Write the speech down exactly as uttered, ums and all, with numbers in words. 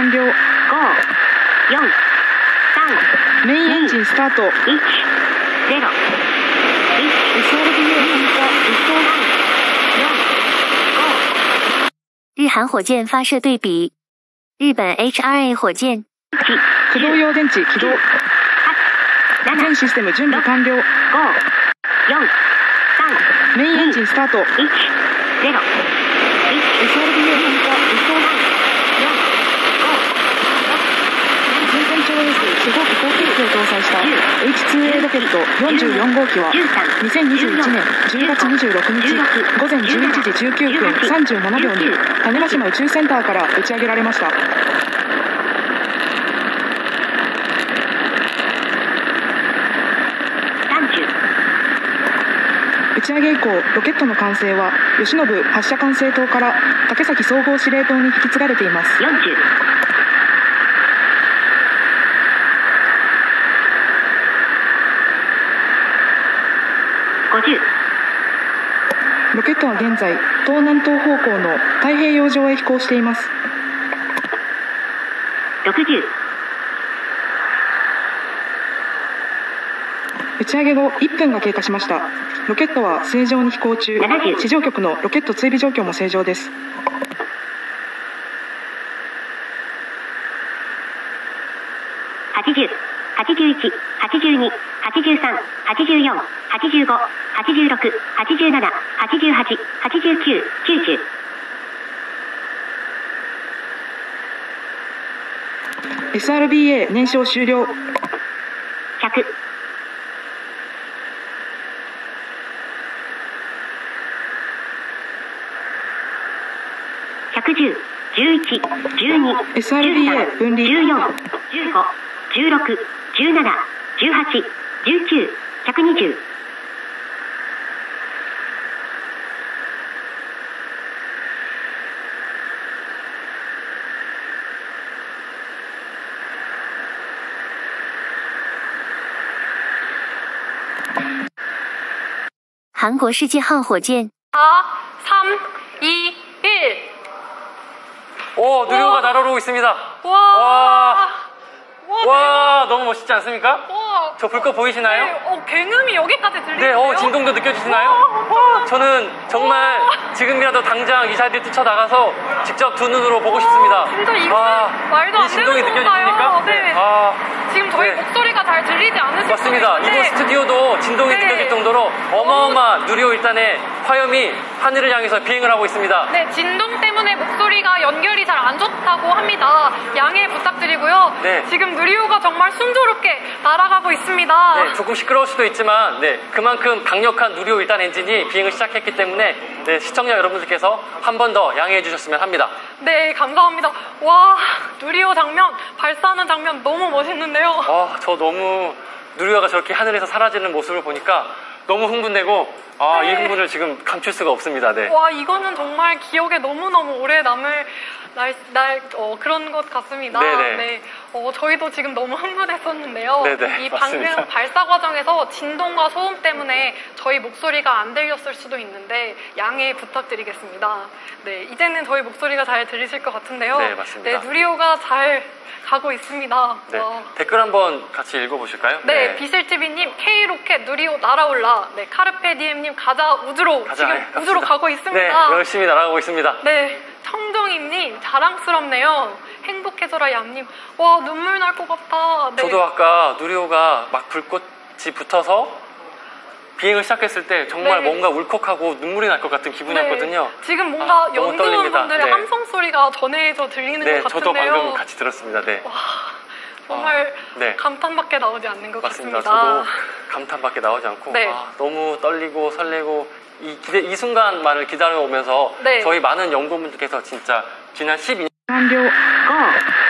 完了。 ご、よん、さん、 メインエンジンスタート。 いち、ゼロ、いち、 エスアールビーエー 参加、実装。 日韩火箭发射对比。日本 H R A 火箭。 駆動用電池起動。全システム準備完了。 ご、よん、さん、 メインエンジンスタート。 いち、ゼロ、いち、 エスアールビーエー 参加、実装。全天頂 エス 四号機航空機を搭載した エイチツーエー ロケットよんじゅうよん号機はにせんにじゅういちねんじゅうがつにじゅうろくにち午前じゅういちじじゅうきゅうふんさんじゅうななびょうに種子島宇宙センターから打ち上げられました。打ち上げ以降、ロケットの管制は吉信発射管制塔から竹崎総合司令塔に引き継がれています。 よんじゅう、ごじゅう、 ロケットは現在、東南東方向の太平洋上へ飛行しています。 ろくじゅう、 打ち上げ後いっぷんが経過しました。ロケットは正常に飛行中。 ななじゅう、 地上局のロケット追尾状況も正常です。 はちじゅう、はちじゅういち、はちじゅうに、はちじゅうさん、はちじゅうよん、はちじゅうご、はちじゅうろく、はちじゅうなな、はちじゅうはち、はちじゅうきゅう、きゅうじゅう。 エスアールビーエー 燃焼終了。 ひゃく、ひゃくじゅう、じゅういち、じゅうに、 エスアールビーエー 分離。 じゅうよん、じゅうご、じゅうろく、じゅうなな、じゅうはち、じゅうきゅう、ひゃくにじゅう。 韩国世界号火箭。 사, 삼, 이, 일. 오, 누리호가 날아오르고 있습니다. 와. 와. 와, 와, 너무 멋있지 않습니까? 와. 저 불꽃 보이시나요? 네, 어, 굉음이 여기까지 들리네요. 네, 어, 진동도 느껴지시나요? 와. 저는 정말 지금이라도 당장 이 자리에 뛰쳐나가서 직접 두 눈으로 보고 싶습니다. 진짜 이거 아, 말도 이 안 진동이 되는 느껴지십니까? 건가요? 네. 아, 지금 저희 네. 목소리가 잘 들리지 않으실 맞습니다. 수도 있는데 이곳 스튜디오도 진동이 네. 느껴질 정도로 어마어마한 누리호 일단의 화염이 하늘을 향해서 비행을 하고 있습니다. 네, 진동 때문에 목소리가 연결이 잘 안 좋다고 합니다. 양해 부탁드리고요. 네. 지금 누리호가 정말 순조롭게 날아가고 있습니다. 네, 조금 시끄러울 수도 있지만 네, 그만큼 강력한 누리호 일 단 엔진이 비행을 시작했기 때문에 네, 시청자 여러분들께서 한 번 더 양해해 주셨으면 합니다. 네, 감사합니다. 와, 누리호 장면, 발사하는 장면 너무 멋있는데요. 아, 저 너무 누리호가 저렇게 하늘에서 사라지는 모습을 보니까 너무 흥분되고 아, 네. 이 흥분을 지금 감출 수가 없습니다. 네. 와, 이거는 정말 기억에 너무너무 오래 남을 날, 날 어, 그런 것 같습니다. 네네. 네. 어, 저희도 지금 너무 흥분했었는데요. 네네, 이 맞습니다. 방금 발사 과정에서 진동과 소음 때문에 저희 목소리가 안 들렸을 수도 있는데 양해 부탁드리겠습니다. 네, 이제는 저희 목소리가 잘 들리실 것 같은데요. 네, 맞습니다. 네, 누리호가 잘 가고 있습니다. 네. 와. 댓글 한번 같이 읽어보실까요? 네, 비실티비님, K로켓 누리호 날아올라. 네, 카르페디엠님, 가자 우주로. 가자, 지금 네, 우주로 갑시다. 가고 있습니다. 네, 열심히 날아가고 있습니다. 네, 청정임님, 자랑스럽네요. 행복해져라 얌님. 와, 눈물 날 것 같다. 네. 저도 아까 누리호가 막 불꽃이 붙어서 비행을 시작했을 때 정말 네. 뭔가 울컥하고 눈물이 날 것 같은 기분이었거든요. 네, 지금 뭔가 아, 너무 떨립니다. 연구원분들의 네. 함성 소리가 전해져 들리는 네, 것 저도 같은데요. 방금 같이 들었습니다. 네. 와, 정말 아, 네. 감탄밖에 나오지 않는 것 맞습니다. 같습니다. 저도 감탄밖에 나오지 않고 네. 아, 너무 떨리고 설레고 이, 기대, 이 순간만을 기다려오면서 네. 저희 많은 연구원분들께서 진짜 지난 십이 년 完了。 ご、